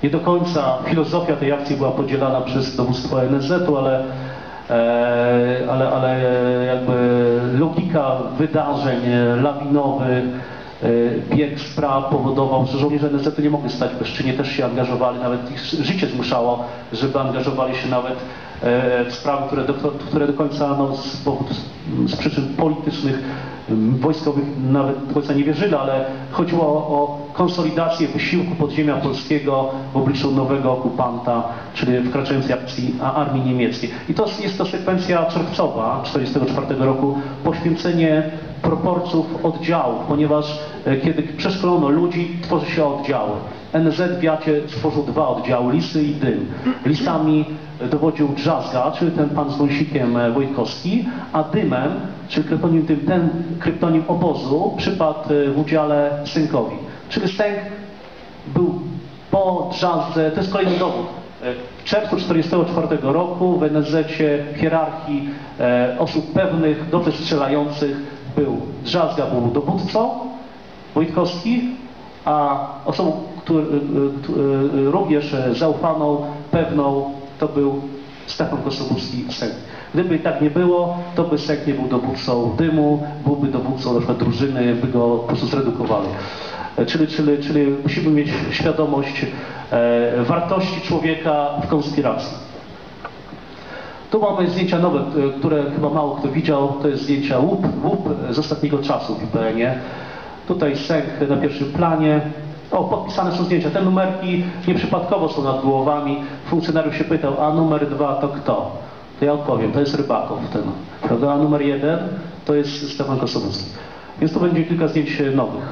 Nie do końca filozofia tej akcji była podzielana przez dowództwo N S Z-u, ale, e, ale, ale jakby logika wydarzeń lawinowych, bieg spraw powodował, że żołnierze N S Z-u nie mogli stać bezczynnie, też się angażowali, nawet ich życie zmuszało, żeby angażowali się nawet w sprawy, które do, które do końca no, z, powód, z przyczyn politycznych, wojskowych nawet do końca nie wierzyli, ale chodziło o, o konsolidację wysiłku podziemia polskiego w obliczu nowego okupanta, czyli wkraczającej akcji armii niemieckiej. I to jest to sekwencja czerwcowa tysiąc dziewięćset czterdziestego czwartego roku, poświęcenie proporcjów oddziałów, ponieważ e, kiedy przeszkolono ludzi, tworzy się oddziały. N S Z w Jacie stworzył dwa oddziały, Lisy i Dym. Lisami dowodził Drzazga, czyli ten pan z wąsikiem Wojtkowski, a Dymem, czyli kryptonim Dym, ten kryptonim obozu przypadł w udziale Sękowi. Czyli Sęk był po Drzazdze, to jest kolejny dowód. W czerwcu tysiąc dziewięćset czterdziestego czwartego roku w N S Z-cie w hierarchii e, osób pewnych, dobrze strzelających był Drzazga, był dowódcą, Wojtkowski, a osobą, który, który, również zaufaną, pewną, to był Stefan Kossobutski, Sęk. Gdyby tak nie było, to by Sęk nie był dowódcą Dymu, byłby dowódcą na przykład drużyny, by go po prostu zredukowali. Czyli, czyli, czyli musimy mieć świadomość e, wartości człowieka w konspiracji. Tu mamy zdjęcia nowe, które chyba mało kto widział. To jest zdjęcia łup, łup z ostatniego czasu w I P N-ie. Tutaj Sęk na pierwszym planie. O, podpisane są zdjęcia. Te numerki nieprzypadkowo są nad głowami. Funkcjonariusz się pytał, a numer dwa to kto? To ja odpowiem, to jest Rybakow ten. Prawda? A numer jeden to jest Stefan Kossobutski. Więc tu będzie kilka zdjęć nowych.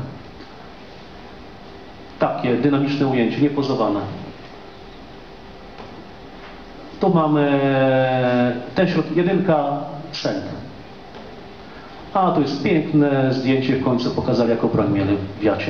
Takie dynamiczne ujęcie, niepozowane. Tu mamy ten środek, jedynka, Sęk. A tu jest piękne zdjęcie, w końcu pokazali, jaką broń mieli w Jacie.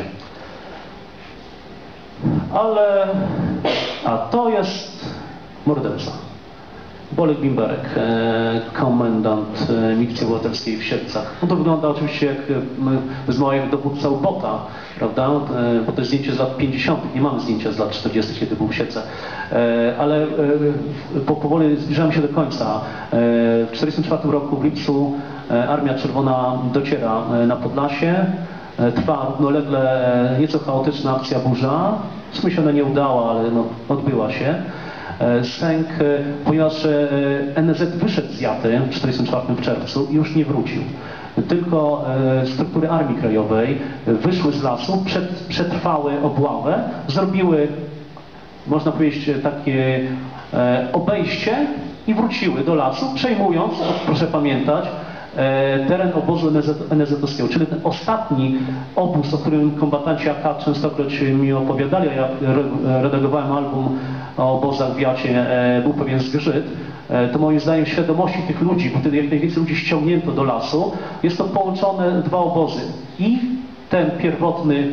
Ale, a to jest morderca. Bolek Bimberek, e, komendant e, milicji obywatelskiej w Siedlcach. No to wygląda oczywiście jak z małego dowódca U B O T-a, prawda? E, bo to jest zdjęcie z lat pięćdziesiątych. Nie mamy zdjęcia z lat czterdziestych, kiedy był w Siedlcach. E, ale e, po, powoli zbliżamy się do końca. E, w tysiąc dziewięćset czterdziestym czwartym roku w lipcu e, Armia Czerwona dociera e, na Podlasie. E, trwa równolegle e, nieco chaotyczna akcja Burza. W sumie się ona nie udała, ale no, odbyła się. Sęk, ponieważ N S Z wyszedł z Jaty w tysiąc dziewięćset czterdziestym czwartym w czerwcu i już nie wrócił. Tylko struktury Armii Krajowej wyszły z lasu, przetrwały obławę, zrobiły, można powiedzieć, takie obejście i wróciły do lasu, przejmując, proszę pamiętać, teren obozu N S Z-owskiego, czyli ten ostatni obóz, o którym kombatanci A K częstokroć mi opowiadali, a ja redagowałem album o obozach w Jacie, był pewien zgrzyt, to moim zdaniem świadomości tych ludzi, bo wtedy jak najwięcej ludzi ściągnięto do lasu, jest to połączone dwa obozy. I ten pierwotny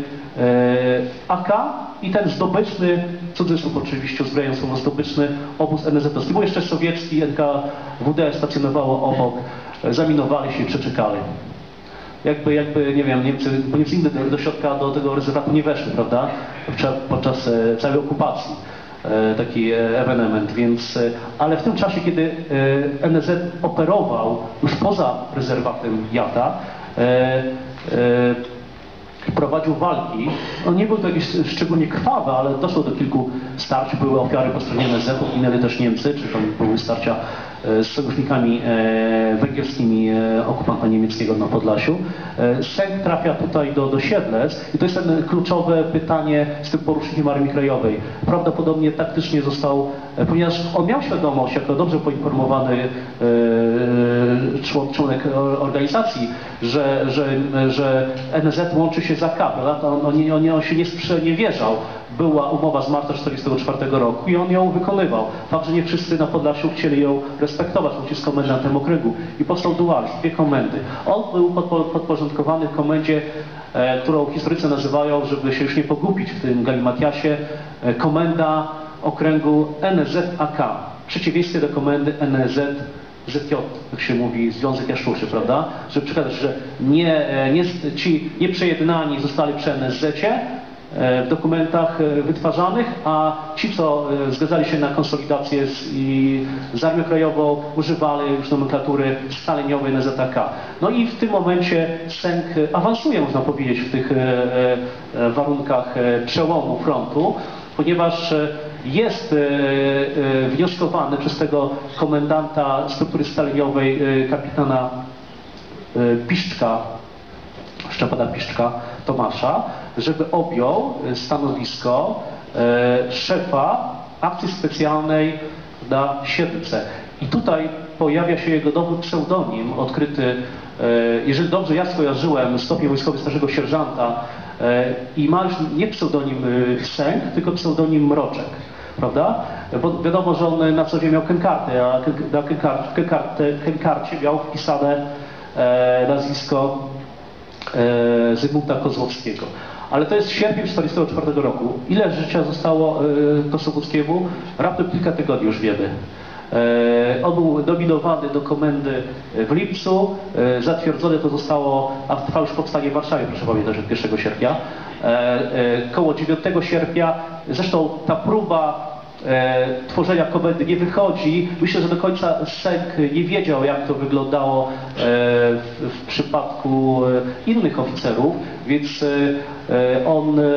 A K i ten zdobyczny, cudzysłów oczywiście, uzbrajając słowo zdobyczny, obóz N S Z-owski. Był jeszcze sowiecki, N K W D stacjonowało obok, zaminowali się i przeczekali. Jakby, jakby, nie wiem, Niemcy, bo Niemcy nigdy do, do środka, do tego rezerwatu nie weszły, prawda? Podczas e, całej okupacji. E, taki e, ewenement, więc, e, ale w tym czasie, kiedy e, N S Z operował już poza rezerwatem Jata, e, e, prowadził walki. No nie były to jakieś szczególnie krwawe, ale doszło do kilku starć, były ofiary po stronie N S Z-u, ginęli też Niemcy, czy tam były starcia z sojusznikami e, węgierskimi e, okupanta niemieckiego na Podlasiu. E, Sęk trafia tutaj do, do Siedlec i to jest ten kluczowe pytanie z tym porusznikiem Armii Krajowej. Prawdopodobnie taktycznie został, e, ponieważ on miał świadomość, jako dobrze poinformowany e, członek organizacji, że, że, że N S Z łączy się z A K, prawda? On, on, on, on się nie sprzeniewierzał. Była umowa z marca tysiąc dziewięćset czterdziestego czwartego roku i on ją wykonywał. Fakt, że nie wszyscy na Podlasiu chcieli ją respektować, łącznie z komendantem okręgu. I powstał dualizm, dwie komendy. On był podporządkowany komendzie, e, którą historycy nazywają, żeby się już nie pogubić w tym galimatiasie, e, komenda okręgu N S Z A K. W przeciwieństwie do komendy N S Z Z J, jak się mówi, Związek Jaszczuszy, prawda? Żeby przekazać, że nie, nie, ci nieprzejednani zostali przy N S Z-cie, w dokumentach wytwarzanych, a ci, co zgadzali się na konsolidację z, i z Armią Krajową, używali już nomenklatury scaleniowej N Z K. No i w tym momencie Sęk awansuje, można powiedzieć, w tych warunkach przełomu frontu, ponieważ jest wnioskowany przez tego komendanta struktury scaleniowej kapitana Piszczka, Szczepana Piszczka Tomasza, żeby objął stanowisko e, szefa akcji specjalnej na Siedlce. I tutaj pojawia się jego nowy pseudonim odkryty, e, jeżeli dobrze ja skojarzyłem, stopień wojskowy starszego sierżanta e, i ma już nie pseudonim e, Sęk, tylko pseudonim Mroczek, prawda? Bo wiadomo, że on na co dzień miał kenkartę, a na kenkarcie miał wpisane e, nazwisko e, Zygmunta Kozłowskiego. Ale to jest sierpień tysiąc dziewięćset czterdziestego czwartego roku. Ile życia zostało e, Kosowskiemu? Raptem kilka tygodni już wiemy. E, on był nominowany do komendy w lipcu, e, zatwierdzone to zostało, a trwa już powstanie w Warszawie, proszę pamiętać, od pierwszego sierpnia. E, e, koło dziewiątego sierpnia, zresztą ta próba E, tworzenia komendy nie wychodzi. Myślę, że do końca Sęk nie wiedział, jak to wyglądało e, w, w przypadku e, innych oficerów, więc e, on e,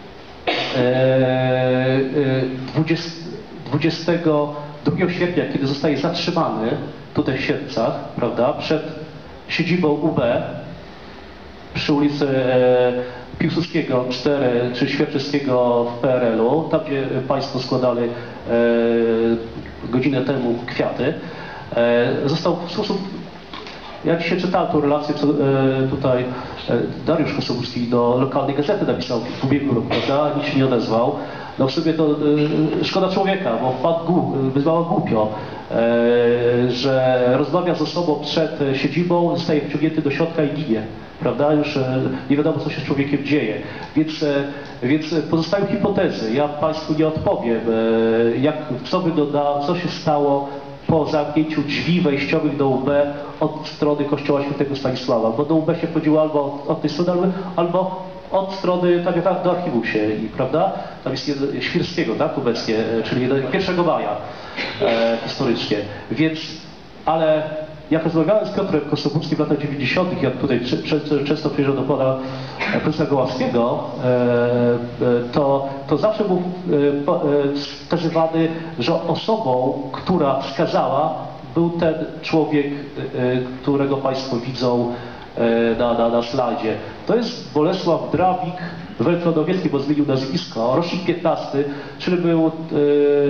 e, dwudziestego drugiego sierpnia, kiedy zostaje zatrzymany tutaj w Siedlcach, prawda, przed siedzibą U B przy ulicy e, Piłsudskiego cztery czy Świerczewskiego w P R L u, tam gdzie Państwo składali e, godzinę temu kwiaty, e, został w sposób, ja dzisiaj czytałem tą relację, co e, tutaj e, Dariusz Kosowski do lokalnej gazety napisał w ubiegłym roku, prawda, nikt się nie odezwał. No w sobie to e, szkoda człowieka, bo wpadł wyzwała głupio, e, że rozmawia z osobą przed siedzibą, zostaje wciągnięty do środka i ginie. Prawda? Już e, nie wiadomo, co się z człowiekiem dzieje. Więc, e, więc pozostają hipotezy. Ja Państwu nie odpowiem, e, jak, co wygląda, co się stało po zamknięciu drzwi wejściowych do U B od strony kościoła Świętego Stanisława. Bo do U B się wchodziło albo od, od tej strony, albo od strony, tam jak do archiwum się, prawda? Tam jest jedno, Świrskiego, tak? Obecnie, czyli pierwszego maja e, historycznie. Więc, ale jak rozmawiałem z Piotrem Kosowskim w latach dziewięćdziesiątych, jak tutaj często przyjeżdżał do pana profesora Goławskiego, to, to zawsze był wskazywany, że osobą, która wskazała, był ten człowiek, którego Państwo widzą na, na, na slajdzie. To jest Bolesław Drabik, Weltronowiecki, bo zmienił nazwisko, rocznik piętnasty, czyli był e, e,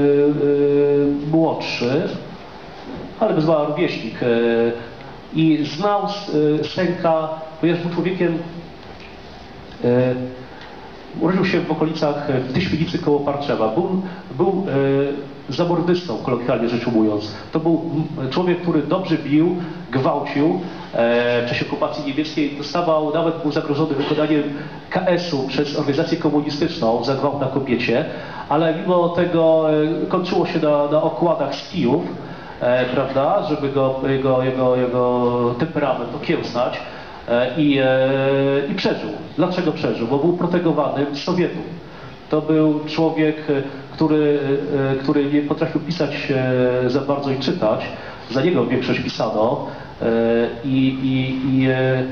młodszy, ale wyzwała rówieśnik. E, I znał e, Sęka, ponieważ był człowiekiem, e, urodził się w okolicach, w Tyśmienicy koło Parczewa. Był, był e, zamordystą, kolokwialnie rzecz ujmując. To był człowiek, który dobrze bił, gwałcił. E, w czasie okupacji niemieckiej dostawał, nawet był zagrożony wykonaniem K S u przez organizację komunistyczną za gwałt na kobiecie, ale mimo tego e, kończyło się na, na okładach z kijów, e, prawda, żeby go, jego, jego, jego temperament okiełznać. I, i przeżył. Dlaczego przeżył? Bo był protegowany z Sowietów. To był człowiek, który, który nie potrafił pisać za bardzo i czytać. Za niego większość pisano. I, i, i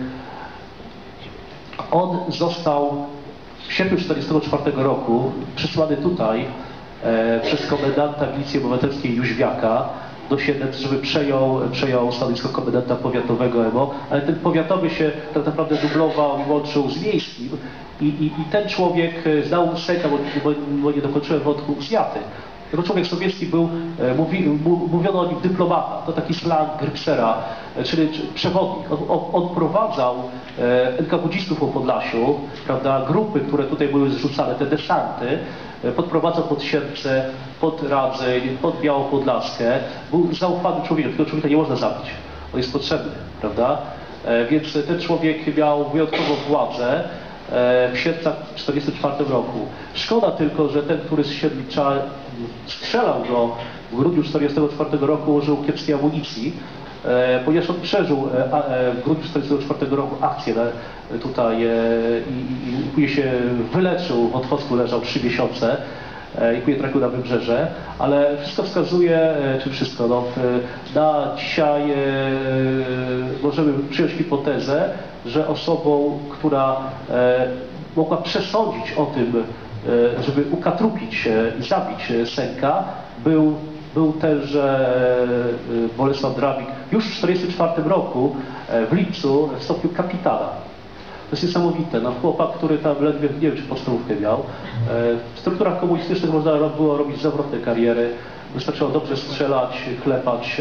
on został w sierpniu tysiąc dziewięćset czterdziestego czwartego roku przysłany tutaj przez komendanta Milicji Obywatelskiej Jóźwiaka do Siedlec, żeby przejął, przejął stanowisko komendanta powiatowego E M O, ale ten powiatowy się tak naprawdę dublował i łączył z miejskim i, i, i ten człowiek znał Sęka, bo, bo nie dokończyłem wątku z Jaty. Tego człowiek sowiecki był, mówi, mówiono o nim dyplomata, to taki slang Grypsera, czyli przewodnik. On, on, on prowadzał en ka wu dzistów po Podlasiu, prawda, grupy, które tutaj były zrzucane, te desanty, podprowadzał pod Siedlce, pod Radzyń, pod Białą Podlaskę. Był zaufanym człowiekiem, tego człowieka nie można zabić. On jest potrzebny, prawda? Więc ten człowiek miał wyjątkową władzę w Siedlcach w tysiąc dziewięćset czterdziestym czwartym roku. Szkoda tylko, że ten, który z Siedlcza strzelał go w grudniu tysiąc dziewięćset czterdziestego czwartego roku, użył kiepskiej amunicji ponieważ on przeżył w grudniu tysiąc dziewięćset czterdziestego czwartego roku akcję tutaj i, i później się wyleczył, w Otwocku leżał trzy miesiące i później trafił na Wybrzeże, ale wszystko wskazuje, czy wszystko, no, na dzisiaj możemy przyjąć hipotezę, że osobą, która mogła przesądzić o tym, żeby ukatrupić i zabić Senka, był, był tenże Bolesław Drabik już w tysiąc dziewięćset czterdziestym czwartym roku w lipcu w stopniu kapitana. To jest niesamowite. No, chłopak, który tam ledwie, nie wiem czy podstawówkę miał. W strukturach komunistycznych można było robić zawrotne kariery. Wystarczyło dobrze strzelać, klepać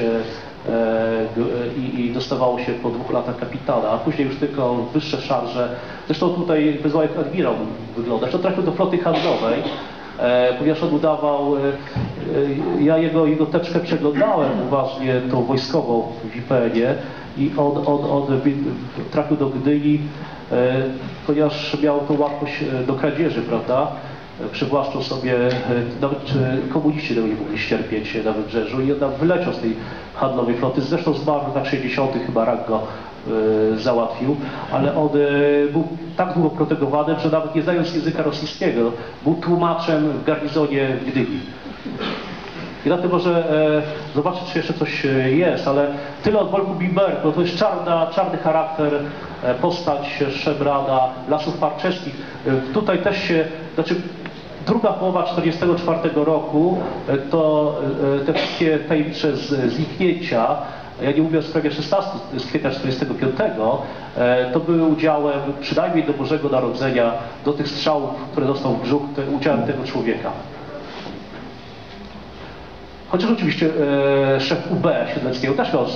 i, i dostawało się po dwóch latach kapitana, a później już tylko wyższe szarże. Zresztą tutaj wyzwał jak admirał wygląda. Zresztą trafił do floty handlowej, ponieważ on udawał, ja jego, jego teczkę przeglądałem uważnie, tą wojskową w I P N-ie i on, on, on trafił do Gdyni, ponieważ miał tą łatwość do kradzieży, prawda? Przywłaszczył sobie, nawet komuniści tego nie mogli ścierpieć na Wybrzeżu i on wyleciał z tej handlowej floty. Zresztą zmarł w latach sześćdziesiątych, chyba rak go y, załatwił, ale on y, był tak długo protegowany, że nawet nie znając języka rosyjskiego, był tłumaczem w garnizonie w Gdyni. I na tym może e, zobaczyć, czy jeszcze coś jest, ale tyle od Wolku Bimberg, bo to jest czarna, czarny charakter, e, postać szemrana, Lasów Parczewskich. E, tutaj też się, znaczy druga połowa tysiąc dziewięćset czterdziestego czwartego roku, e, to e, te wszystkie tajemnicze zniknięcia, ja nie mówię o sprawie szesnastego z kwietnia tysiąc dziewięćset czterdziestego piątego, e, to były udziałem przynajmniej do Bożego Narodzenia, do tych strzałów, które dostał w brzuch, te, udziałem tego człowieka. Chociaż oczywiście e, szef U B Siedleckiego też miał e,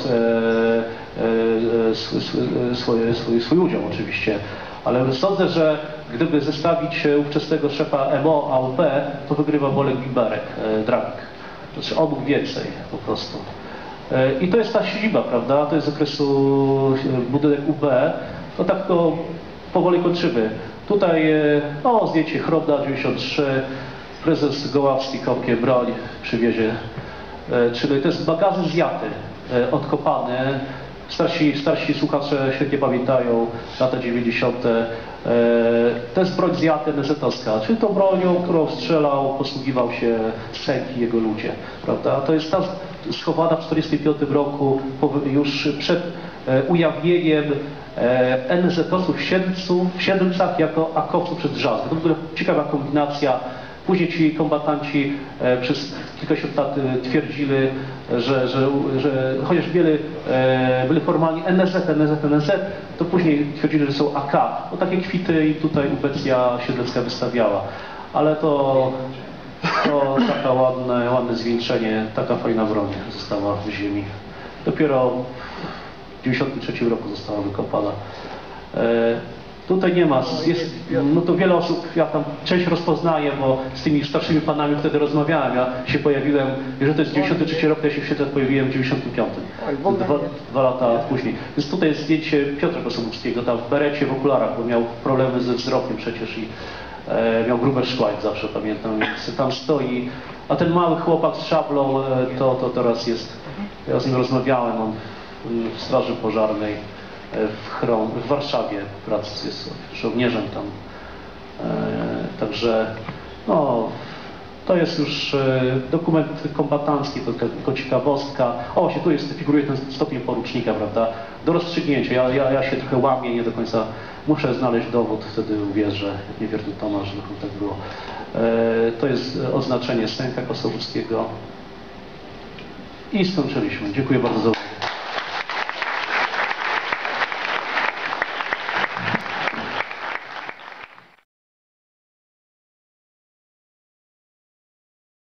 e, swój, swój, swój udział oczywiście, ale sądzę, że gdyby zestawić ówczesnego szefa M O a U B, to wygrywa Bolek Bimberek, e, Drabik. Znaczy on mógł więcej po prostu. E, I to jest ta siedziba, prawda? To jest z okresu budynek U B. No tak to powoli kończymy. Tutaj e, no, zdjęcie Chrobna dziewięćdziesiąt trzy. Prezes Goławski kopie broń, przywiezie. E, czyli to jest magazyn zjaty, e, odkopany. Starsi, starsi słuchacze świetnie pamiętają lata dziewięćdziesiąte. E, to jest broń zjaty N Z owska, czyli tą bronią, którą strzelał, posługiwał się Senk i jego ludzie. Prawda? To jest ta schowana w tysiąc dziewięćset czterdziestym piątym roku, już przed e, ujawnieniem e, N Z owców w Siedlcach jako akowców przez Drzazgę. To w ogóle ciekawa kombinacja. Później ci kombatanci e, przez kilkadziesiąt lat e, twierdzili, że, że, że chociaż byli, e, byli formalnie N Z, N Z, N Z, to później twierdzili, że są A K. No takie kwity i tutaj Ubecja Siedlecka wystawiała. Ale to, to taka ładne, ładne zwieńczenie, taka fajna broń została w ziemi. Dopiero w tysiąc dziewięćset dziewięćdziesiątym trzecim roku została wykopana. E, Tutaj nie ma, jest, no to wiele osób, ja tam część rozpoznaję, bo z tymi starszymi panami wtedy rozmawiałem, ja się pojawiłem, jeżeli to jest dziewięćdziesiąty trzeci rok, to ja się w świecie pojawiłem w dziewięćdziesiątym piątym, dwa, dwa lata później. Więc tutaj jest zdjęcie Piotra Kosobuckiego, tam w berecie, w okularach, bo miał problemy ze wzrokiem przecież i e, miał grube szkła, jak zawsze pamiętam, więc tam stoi, a ten mały chłopak z szablą, e, to, to teraz jest, ja z nim rozmawiałem, on w straży pożarnej w, Chrom, w Warszawie pracy jest żołnierzem tam. E, także no, to jest już e, dokument kombatancki, to tylko ciekawostka. O, właśnie tu jest, figuruje ten stopień porucznika, prawda? Do rozstrzygnięcia. Ja, ja, ja się trochę łamię, nie do końca muszę znaleźć dowód, wtedy uwierzę, jak nie wierny Tomasz, że tak było. E, to jest oznaczenie Senka Kosobuckiego. I skończyliśmy. Dziękuję bardzo za uwagę.